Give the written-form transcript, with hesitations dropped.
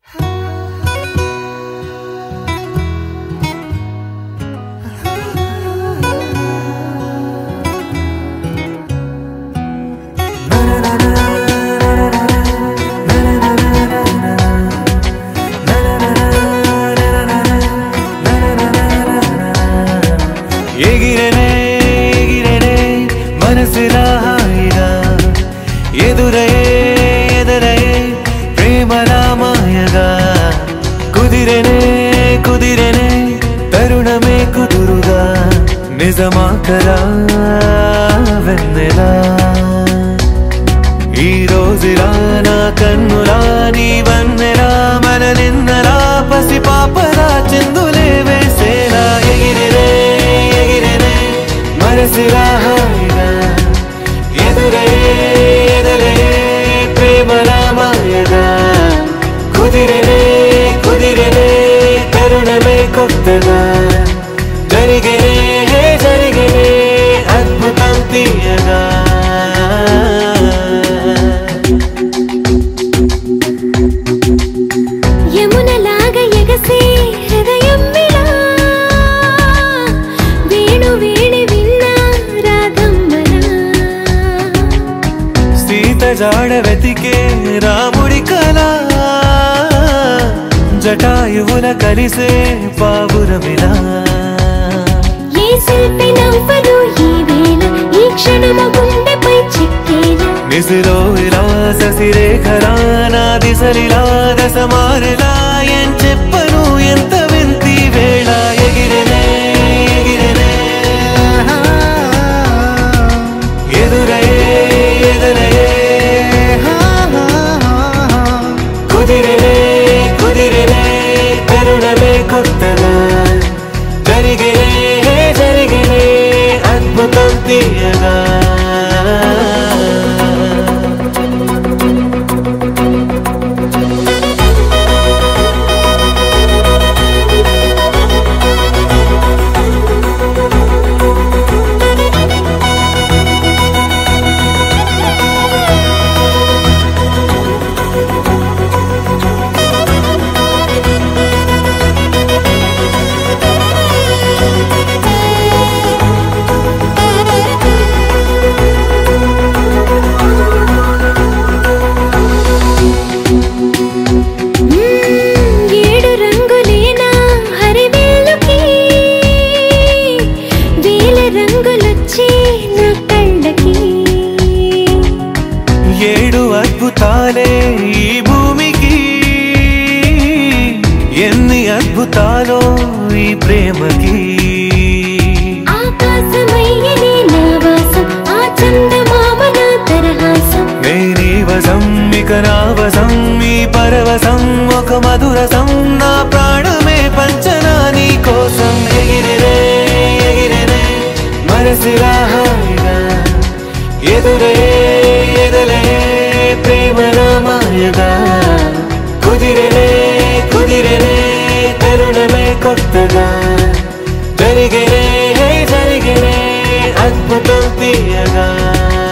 ఎగిరెనే ఎగిరెనే మనసులా హాయిగా ఎదురయే ఎదురయే ప్రేమలా మాయగా కుదిరెనే కుదిరెనే తరుణమే కుదురుగా నిజమా కలా వెన్నెలా ఈ రోజులా నా కన్నులా నీ వన్నెలా మన నిన్నలా పసి పాపలా చిందులే వేసేలా ఎగిరెనే ఎగిరెనే మనసులా హాయిగా ఎదురయే ఎదురయే ప్రేమలా మాయగా కుదిరెనే కుదిరెనే తరుణమే కొత్తగా జరిగెనే జరిగెనే అద్భుతం తీయగా యమునలాగా ఎగసే హృదయం విలా వేణు వేణి విన్నా రాధమ్మలా సీత జాడ వెతికే రాముడి కళ జటాయువుల కలిసే పావురమిలా ఏ శిల్పి నవ్వదు ఈ వేళ ఈ క్షణము గుండెపై చిక్కేలా నిసిలో ఇలా ససిరేఖలా నా దిశలిలా దశమారలా ఏం చెప్పను ఎంత వింతి వేళ ఎగిరెనే ఎగిరెనే ఎదురయే ఎదురయే కుదిరెనే కుదిరెనే తరుణమే కొత్తగా జరిగెనే జరిగెనే అద్భుతం తీయగా అద్భుతాలే ఈ భూమికి ఎన్ని అద్భుతాలో ఈ ప్రేమకి ఆకాశమయ్యని నా వాసం ఆ చందమామన తరహాసం నేనీ వసం ఇక నా వసం ఈ పరవశం ఒక మధురసం నా ప్రాణమే పంచనా నీ కోసం ఎగిరెనే ఎగిరెనే మనసులా హాయిగా ఎదురయే ఎదురయే ప్రేమలా మాయగా కుదిరెనే కుదిరెనే తరుణమే కొత్తగా జరిగెనే జరిగెనే అద్భుతం తీయగా